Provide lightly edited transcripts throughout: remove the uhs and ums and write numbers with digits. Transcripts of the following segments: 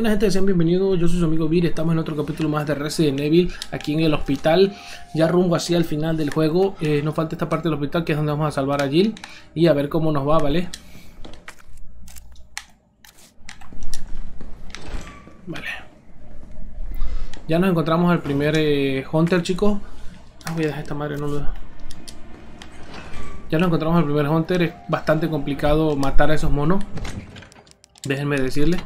buena gente, sean bienvenidos, yo soy su amigo Vir, estamos en otro capítulo más de Resident Evil, aquí en el hospital, ya rumbo hacia el final del juego. Nos falta esta parte del hospital que es donde vamos a salvar a Jill y a ver cómo nos va, ¿vale? Vale. Ya nos encontramos al primer Hunter, chicos. Voy a dejar esta madre, no lo... Ya nos encontramos al primer Hunter, es bastante complicado matar a esos monos. Déjenme decirles.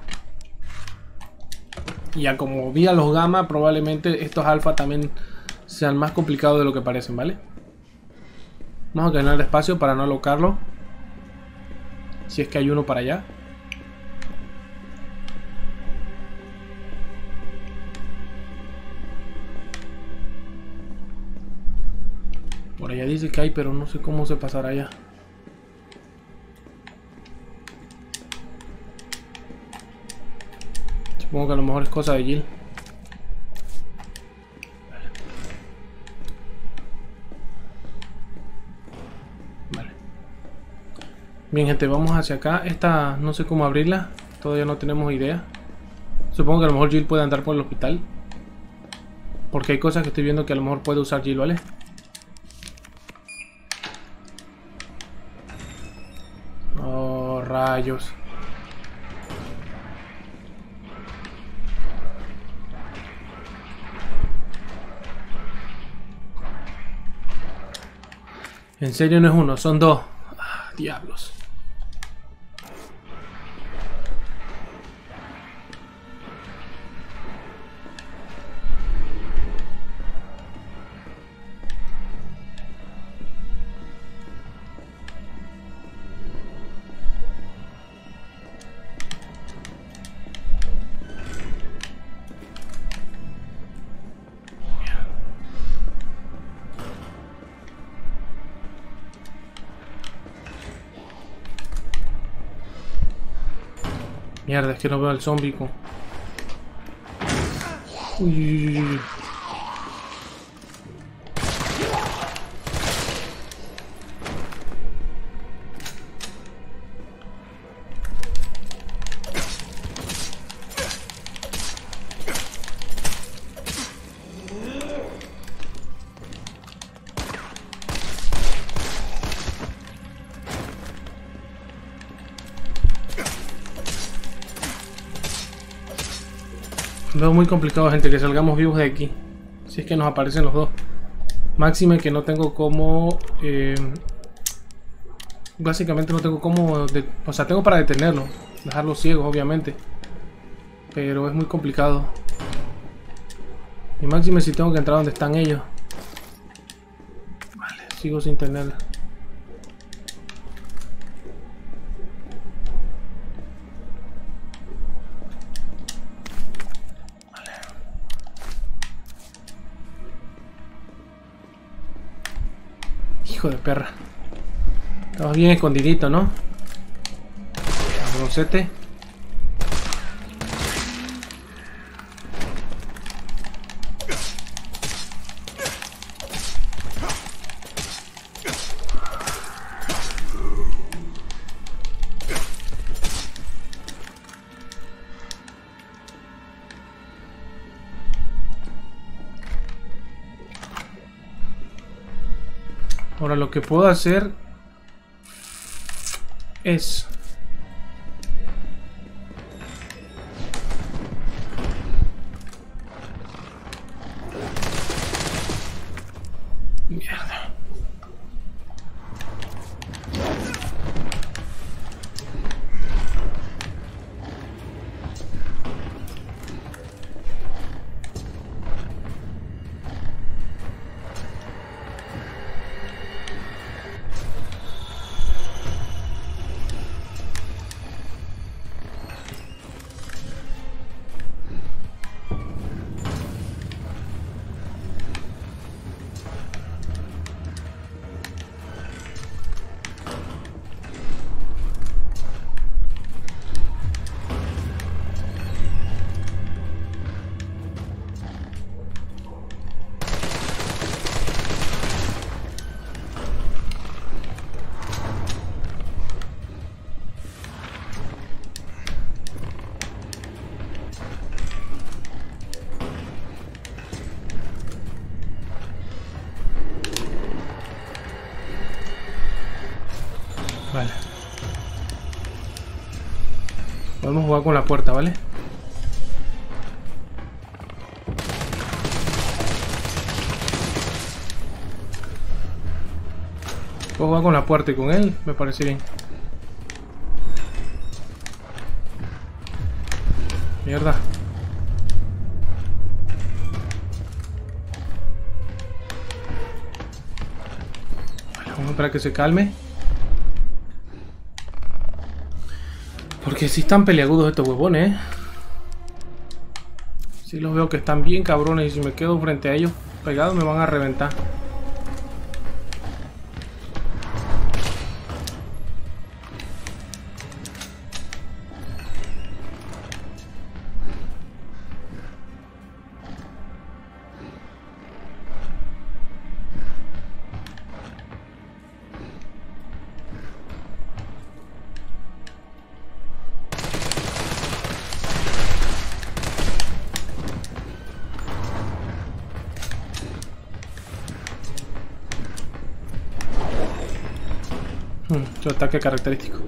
Ya como vi a los gamma, probablemente estos alfa también sean más complicados de lo que parecen, ¿vale? Vamos a ganar espacio para no alocarlo. Si es que hay uno para allá. Por allá dice que hay, pero no sé cómo se pasará allá. Supongo que a lo mejor es cosa de Jill. Vale. Bien, gente, vamos hacia acá. Esta no sé cómo abrirla. Todavía no tenemos idea. Supongo que a lo mejor Jill puede andar por el hospital. Porque hay cosas que estoy viendo que a lo mejor puede usar Jill, ¿vale? Oh, rayos. En serio no es uno, son dos. Ah, diablos. Mierda, es que no veo al zombie. Uy. Veo muy complicado, gente, que salgamos vivos de aquí. Si es que nos aparecen los dos. Máxime que no tengo como... básicamente no tengo como... o sea, tengo para detenerlo. Dejarlos ciegos, obviamente. Pero es muy complicado. Y máxime si tengo que entrar donde están ellos. Vale, sigo sin tenerla. Hijo de perra. Estaba bien escondidito, ¿no? Cabroncete. Ahora lo que puedo hacer es... Mierda. Vale. Podemos jugar con la puerta, ¿vale? Puedo jugar con la puerta y con él, me parece bien. Mierda. Vale, vamos a esperar que se calme. Porque si están peliagudos estos huevones, ¿eh? Sí los veo que están bien cabrones y si me quedo frente a ellos pegados me van a reventar. Su ataque característico.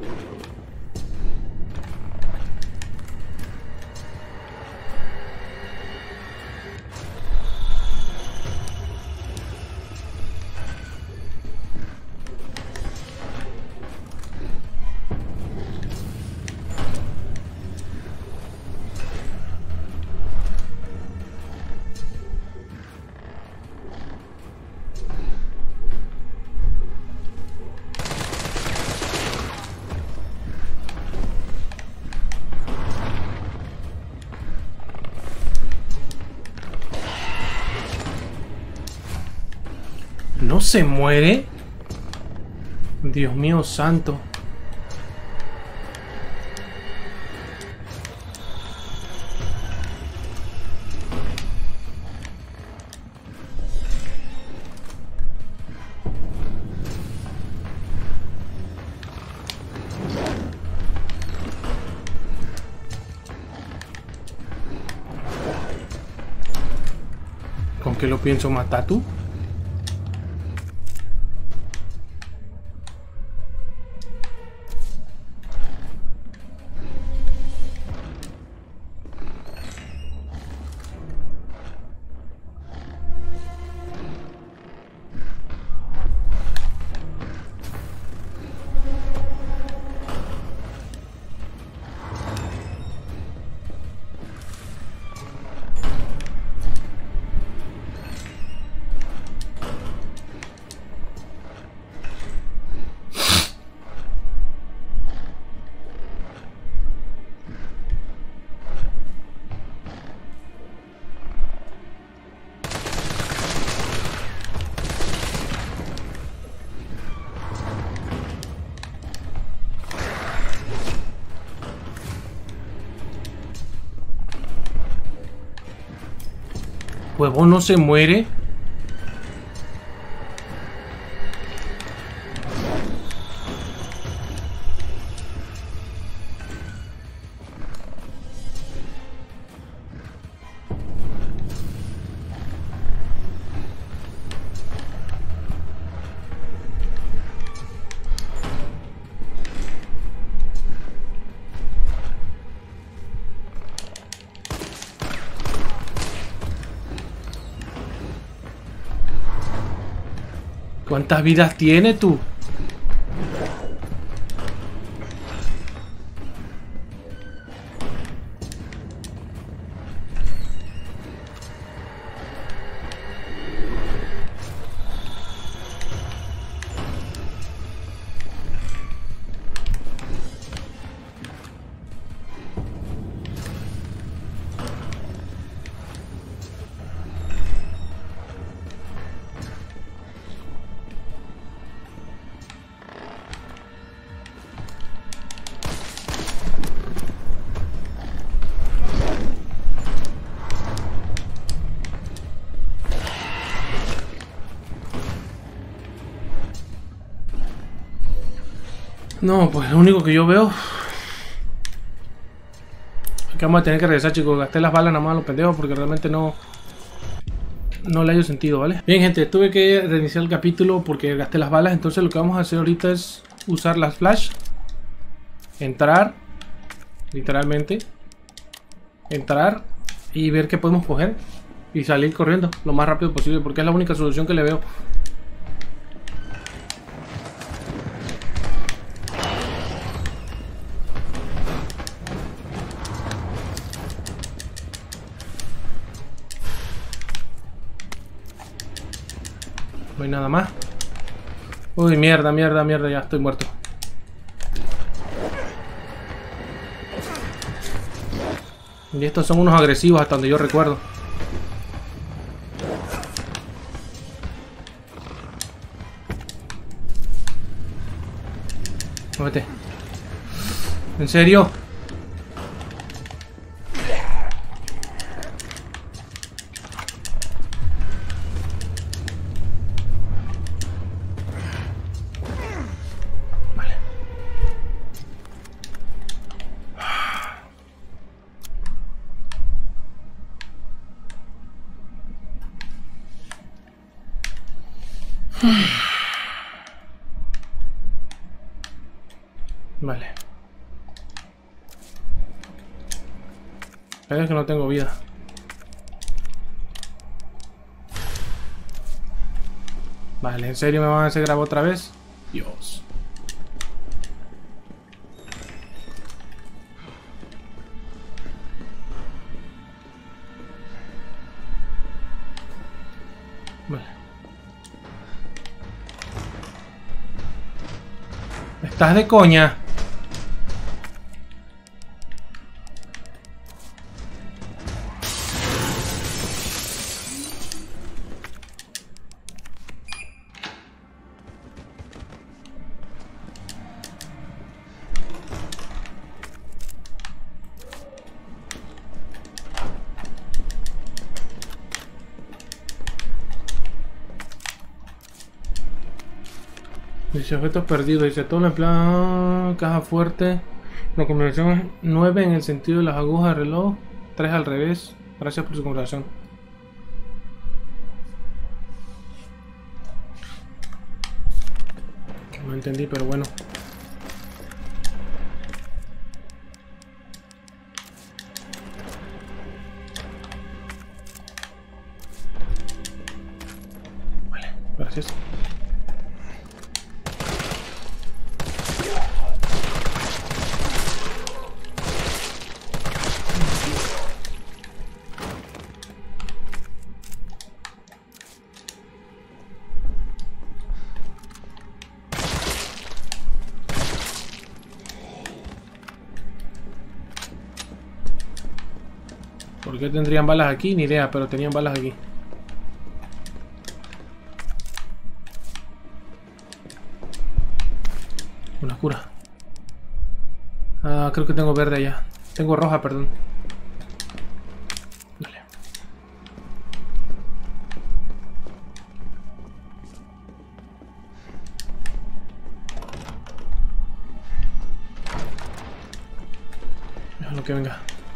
¿No se muere? Dios mío santo. ¿Con qué lo pienso matar tú? Huevón no se muere. ¿Cuántas vidas tiene tú? No, pues lo único que yo veo es que vamos a tener que regresar, chicos. Gasté las balas nada más a los pendejos porque realmente no le hallo sentido, ¿vale? Bien, gente, tuve que reiniciar el capítulo porque gasté las balas. Entonces lo que vamos a hacer ahorita es usar las flash. Entrar. Literalmente. Entrar y ver qué podemos coger. Y salir corriendo lo más rápido posible, porque es la única solución que le veo. No hay nada más. Uy, mierda, mierda, mierda, ya estoy muerto. Y estos son unos agresivos hasta donde yo recuerdo. Muévete. ¿En serio? Vale. Vale. Es que no tengo vida. Vale, ¿en serio me van a hacer grabar otra vez? Dios. Vale. ¿Estás de coña? Dice objetos perdidos, dice todo en plan caja fuerte. La combinación es 9 en el sentido de las agujas del reloj, 3 al revés. Gracias por su comprensión. No entendí, pero bueno. Vale, gracias. ¿Por qué tendrían balas aquí? Ni idea, pero tenían balas aquí. Una cura. Ah, creo que tengo verde allá. Tengo roja, perdón. Vale. Déjalo que venga.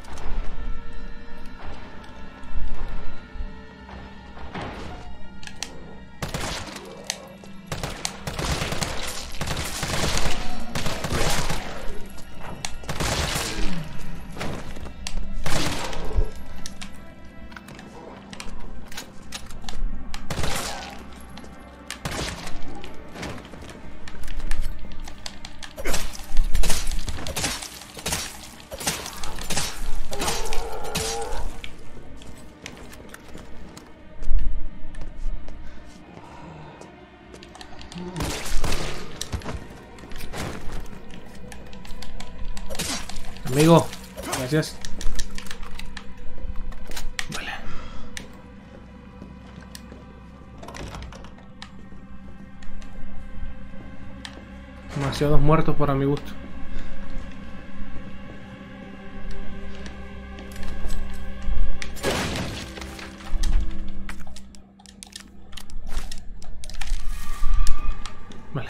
Amigo, gracias. Vale. Demasiados muertos para mi gusto. Vale.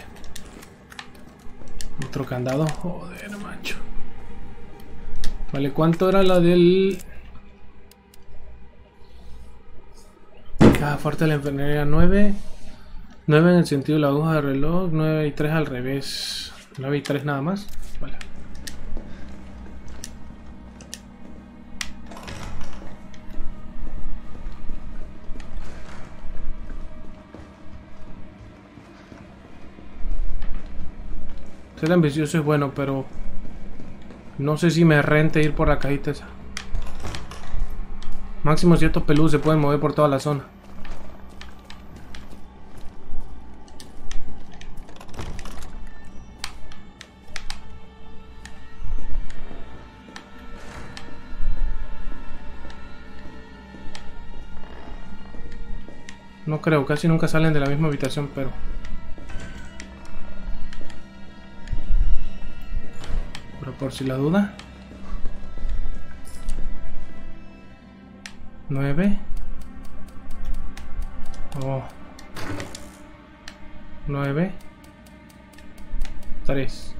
Otro candado. Joder, macho. Vale, ¿cuánto era la del...? Caja fuerte de la enfermería 9. 9 en el sentido de la aguja de reloj, 9 y 3 al revés. 9 y 3 nada más. Vale. Ser ambicioso es bueno, pero no sé si me rente ir por la cajita esa. Máximo si estos peludos se pueden mover por toda la zona. No creo, casi nunca salen de la misma habitación, pero... por si la duda. 9. Oh. 9. 3.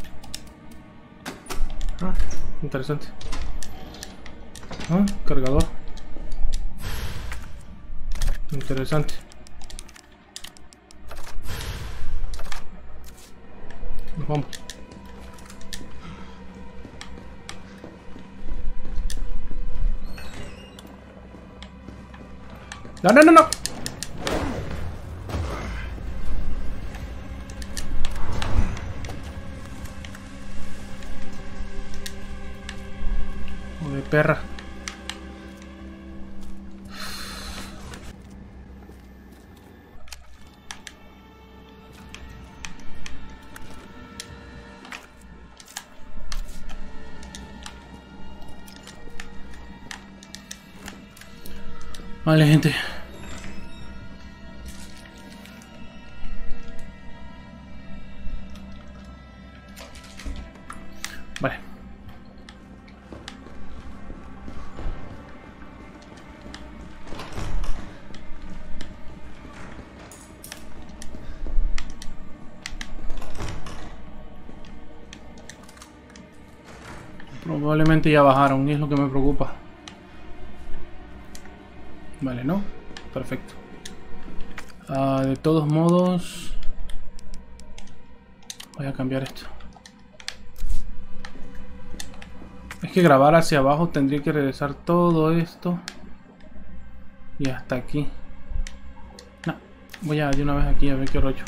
Ah, interesante. Ah, cargador. Interesante. Nos vamos. No, no, no, no. Joder, perra. Vale, gente. Vale. Probablemente ya bajaron y es lo que me preocupa. Vale, ¿no? Perfecto. De todos modos... voy a cambiar esto. Es que grabar hacia abajo tendría que regresar todo esto. Y hasta aquí. No, voy a de una vez aquí a ver qué rollo.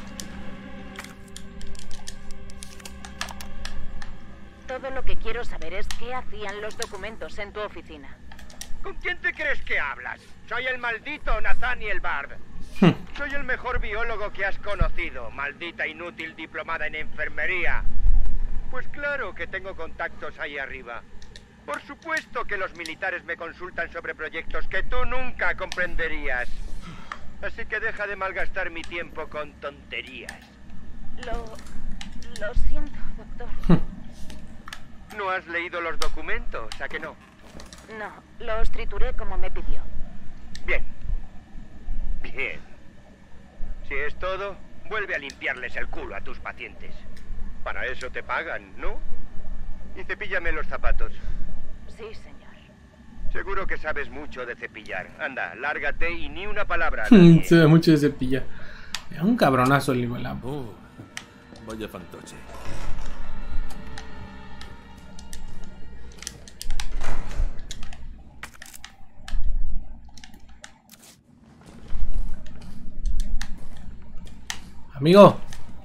Todo lo que quiero saber es qué hacían los documentos en tu oficina. ¿Con quién te crees que hablas? Soy el maldito Nathaniel Bard. Soy el mejor biólogo que has conocido, maldita inútil diplomada en enfermería. Pues claro que tengo contactos ahí arriba. Por supuesto que los militares me consultan sobre proyectos que tú nunca comprenderías. Así que deja de malgastar mi tiempo con tonterías. Lo siento, doctor. ¿No has leído los documentos? ¿A que no? No, los trituré como me pidió. Bien. Bien. Si es todo, vuelve a limpiarles el culo a tus pacientes. Para eso te pagan, ¿no? Y cepíllame los zapatos. Sí, señor. Seguro que sabes mucho de cepillar. Anda, lárgate y ni una palabra. Se ve mucho de cepilla. Es un cabronazo el igual. Vaya fantoche. Amigo.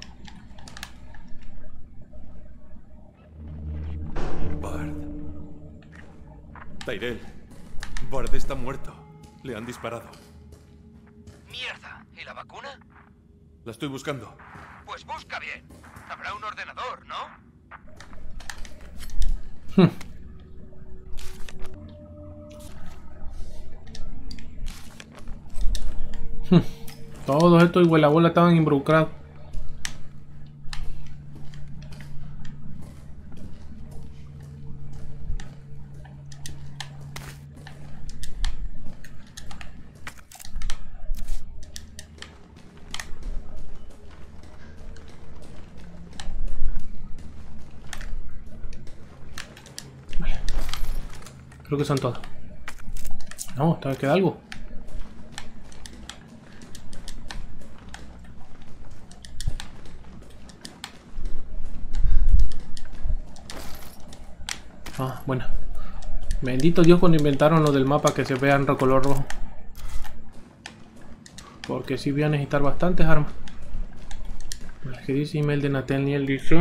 Bard. Tyrell. Bard está muerto. Le han disparado. Mierda. ¿Y la vacuna? La estoy buscando. Pues busca bien. Habrá un ordenador, ¿no? Todos estos igualabola estaban involucrados. Vale. Creo que son todos. No, todavía queda algo. Ah, bueno. Bendito Dios cuando inventaron lo del mapa que se vea en color rojo. Porque sí voy a necesitar bastantes armas. ¿Qué dice email de Nathaniel? Dice...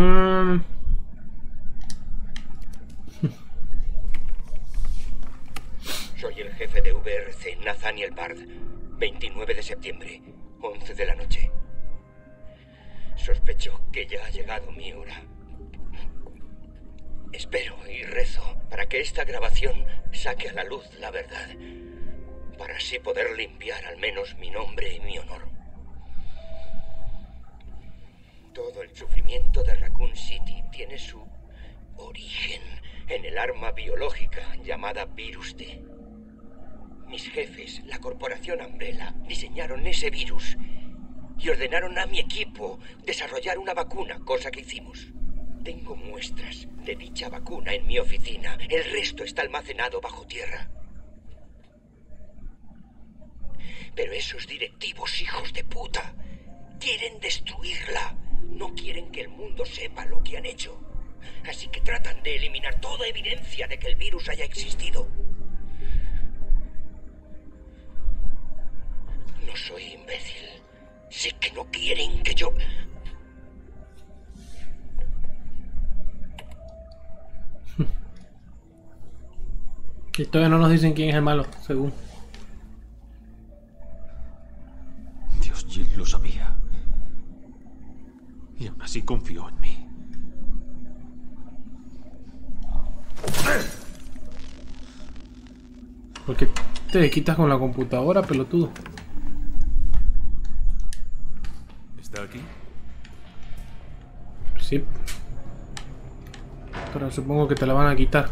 Soy el jefe de VRC, Nathaniel Bard. 29 de septiembre, 11 de la noche. Sospecho que ya ha llegado mi hora. Espero y rezo para que esta grabación saque a la luz la verdad, para así poder limpiar al menos mi nombre y mi honor. Todo el sufrimiento de Raccoon City tiene su origen en el arma biológica llamada Virus T. Mis jefes, la corporación Umbrella, diseñaron ese virus y ordenaron a mi equipo desarrollar una vacuna, cosa que hicimos. Tengo muestras de dicha vacuna en mi oficina. El resto está almacenado bajo tierra. Pero esos directivos hijos de puta quieren destruirla. No quieren que el mundo sepa lo que han hecho. Así que tratan de eliminar toda evidencia de que el virus haya existido. No soy imbécil. Sé que no quieren que yo... Y todavía no nos dicen quién es el malo, según. Dios, Jill lo sabía. Y aún así confió en mí. ¿Por qué te quitas con la computadora, pelotudo? ¿Está aquí? Sí. Pero supongo que te la van a quitar.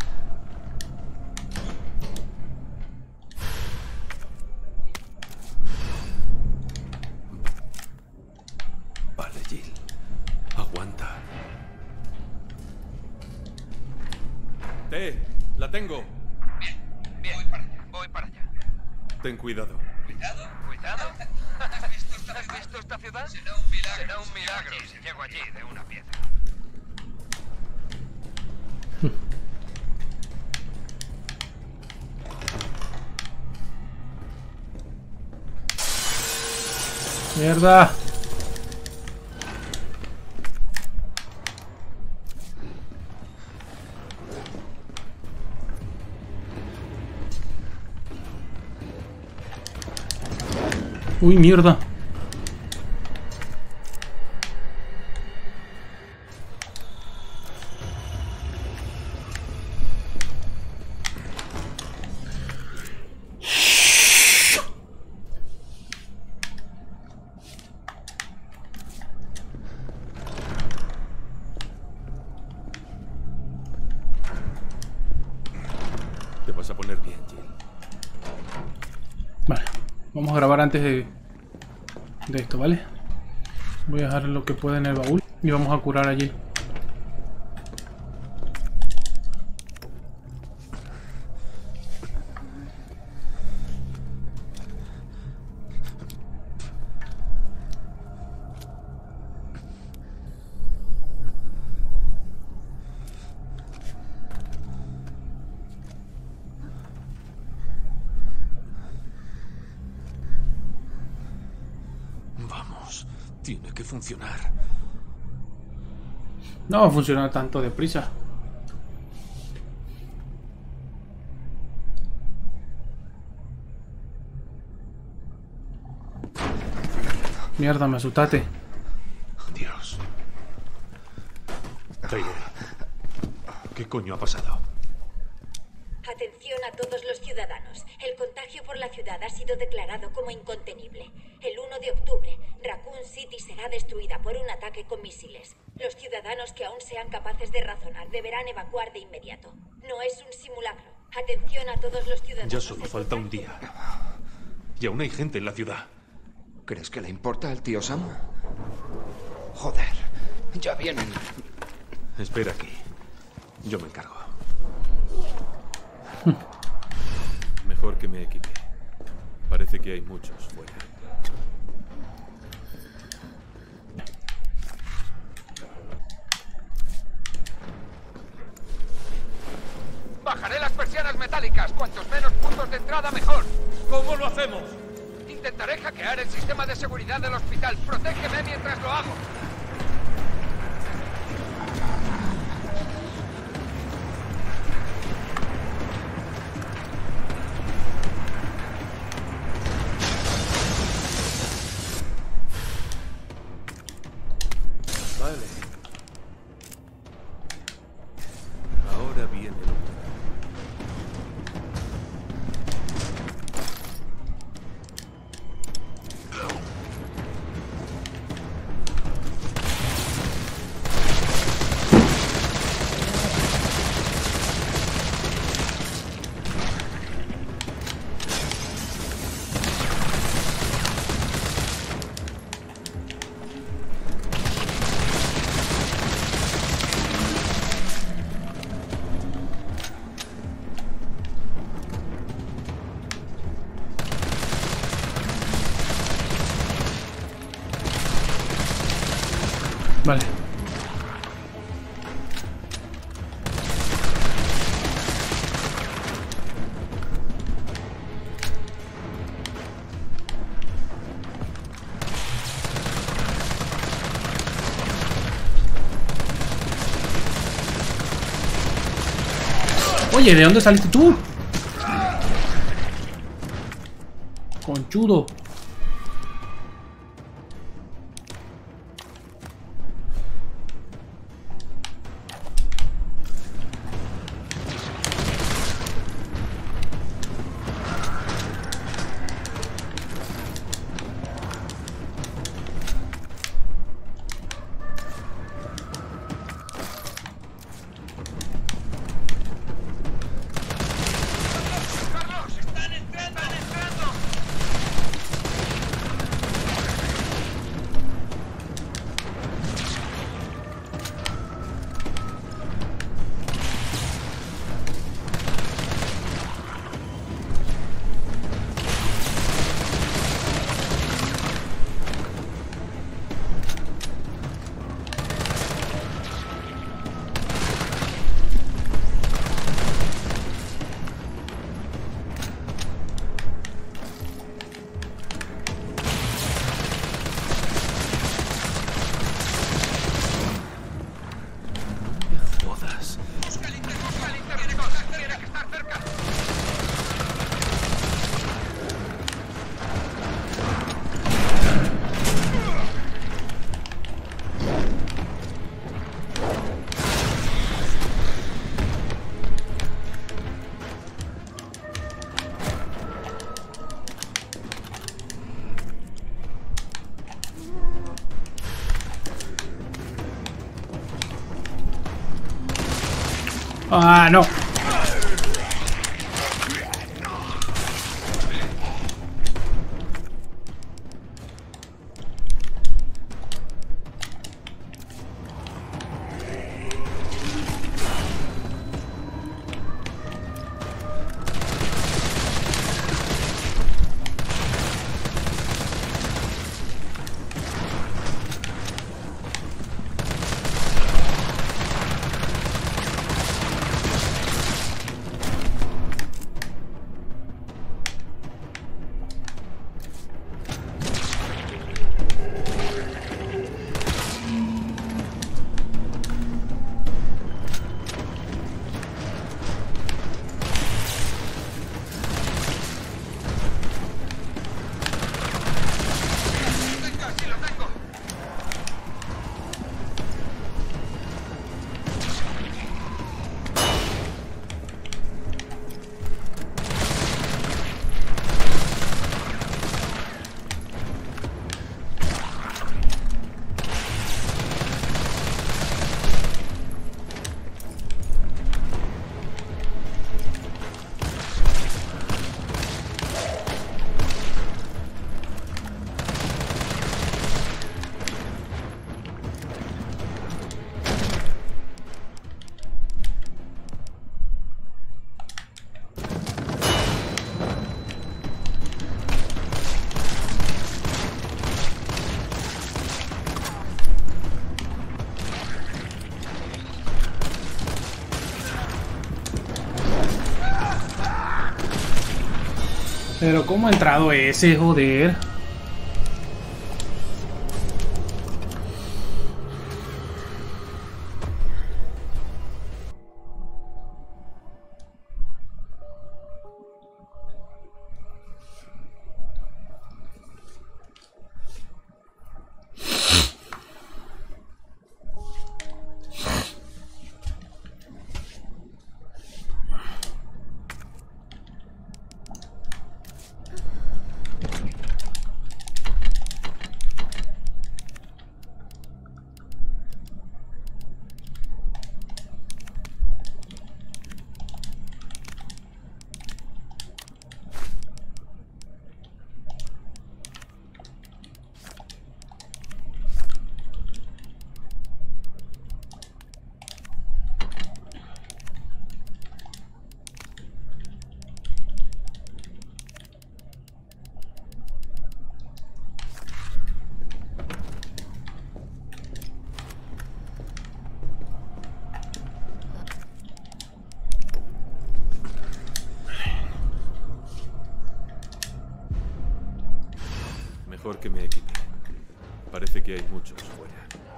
Vale, Jill. Aguanta. La tengo. Bien, voy para allá. Ten cuidado. ¿Cuidado? ¿Cuidado? ¿Has visto esta ciudad? Será un milagro. Será un milagro si llego allí de una pieza. ¡Mierda! ¡Uy, mierda! Te vas a poner bien, Jill. Vale, vamos a grabar antes de esto, ¿vale? Voy a dejar lo que pueda en el baúl y vamos a curar allí. Vamos, tiene que funcionar. No va a funcionar tanto deprisa. Mierda, me asustaste. Dios. Taylor, ¿qué coño ha pasado? Atención a todos los ciudadanos. El contagio por la ciudad ha sido declarado como incontenible. El 1 de octubre, Raccoon City será destruida por un ataque con misiles. Los ciudadanos que aún sean capaces de razonar deberán evacuar de inmediato. No es un simulacro. Atención a todos los ciudadanos. Ya solo falta un día. Y aún hay gente en la ciudad. ¿Crees que le importa al tío Sam? Joder, ya vienen. Espera aquí. Yo me encargo. Mejor que me equipe. Parece que hay muchos fuera. Bajaré las persianas metálicas. Cuantos menos puntos de entrada, mejor. ¿Cómo lo hacemos? Intentaré hackear el sistema de seguridad del hospital. Protégeme mientras lo hago. Vale. Ahora viene lo bueno. Vale. Oye, ¿de dónde saliste tú? Conchudo. ¡Carlos! ¡Están entrando! ¡Están entrando! Jodas. ¡Busca el interno! ¡Tiene que estar cerca! Ah, no. Pero ¿cómo ha entrado ese, joder? Mejor que me equipe. Parece que hay muchos fuera.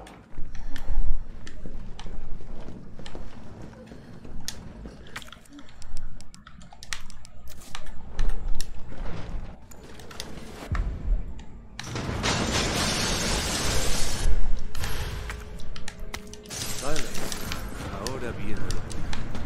Vale. Ahora viene lo que...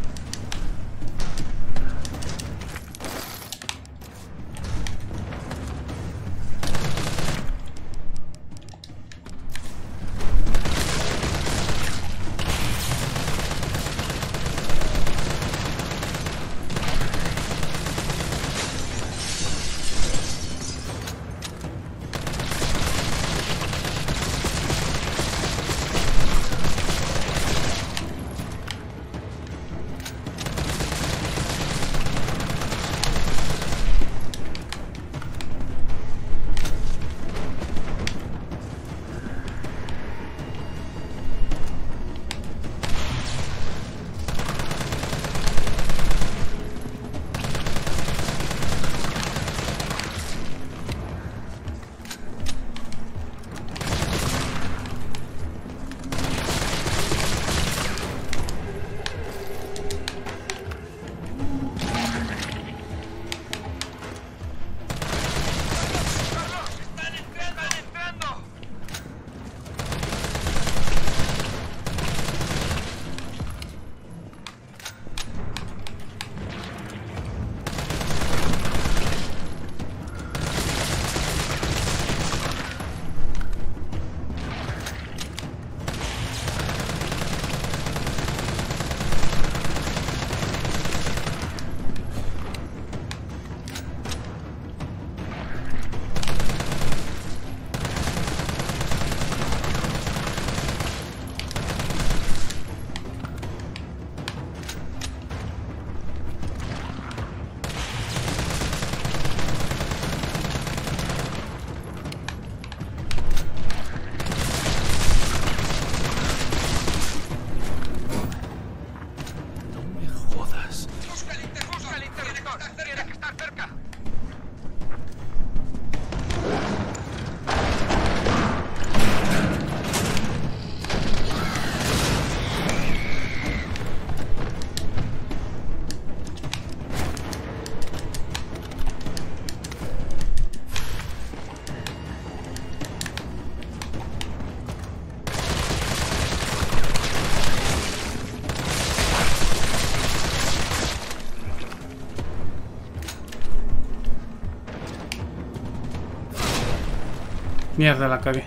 Mierda, la cagué.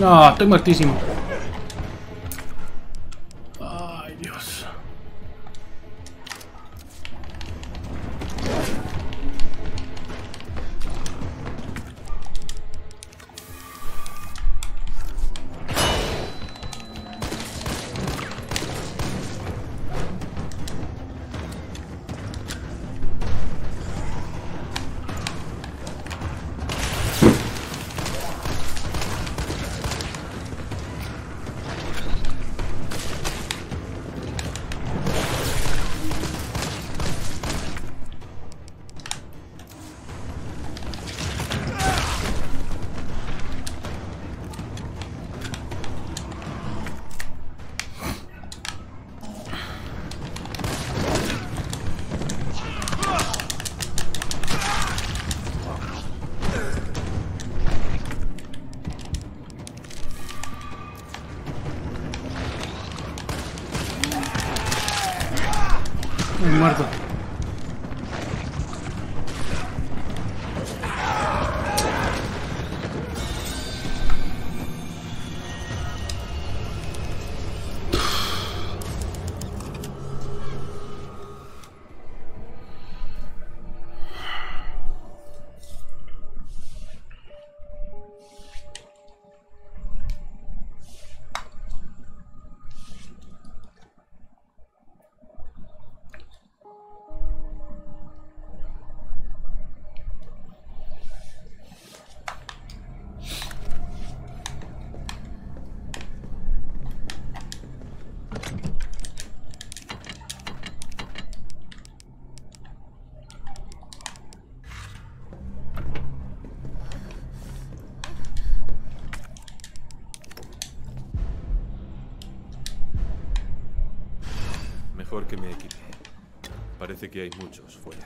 No, estoy muertísimo. Ay, Dios. Muerto. Mejor que me equipe. Parece que hay muchos fuera.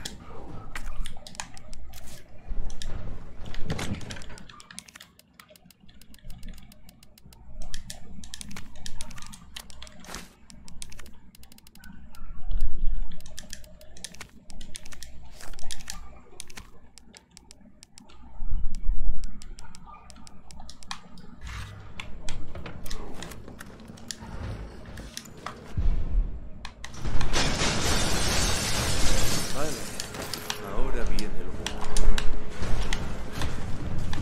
Vale, ahora viene lo bueno.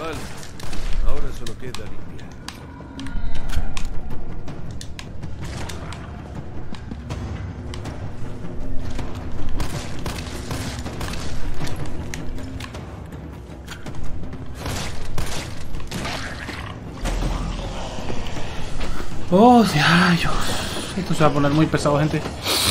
Vale. Ahora solo queda limpiar. ¡Oh, diablos! Esto se va a poner muy pesado, gente.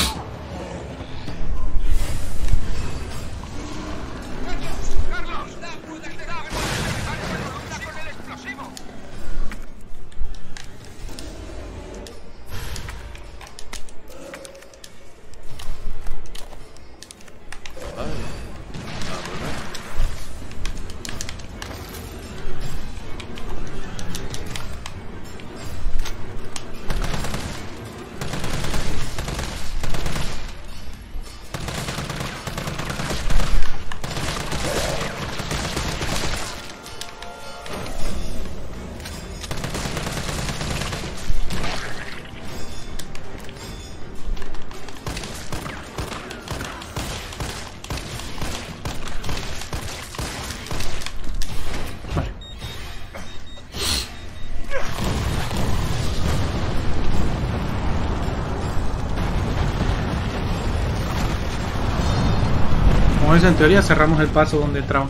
Como es, en teoría cerramos el paso donde entramos.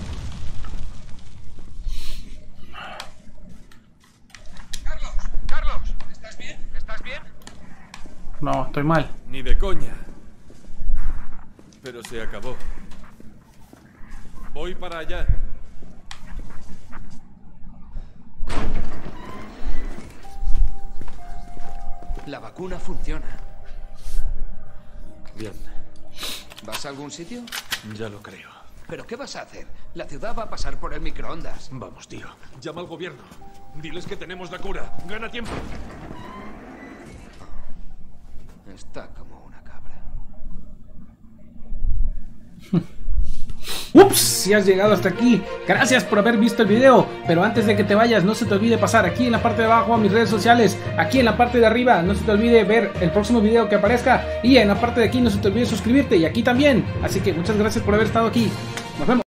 Carlos, ¿estás bien? ¿Estás bien? No, estoy mal. Ni de coña. Pero se acabó. Voy para allá. La vacuna funciona. Bien, ¿Vas a algún sitio? ya lo creo. ¿Pero qué vas a hacer? La ciudad va a pasar por el microondas. Vamos, tío. Llama al gobierno. Diles que tenemos la cura. Gana tiempo. Está como una cabra. Ups, si has llegado hasta aquí, gracias por haber visto el video. Pero antes de que te vayas, no se te olvide pasar aquí en la parte de abajo a mis redes sociales. Aquí en la parte de arriba, no se te olvide ver el próximo video que aparezca. Y en la parte de aquí no se te olvide suscribirte, y aquí también. Así que muchas gracias por haber estado aquí. Nos vemos.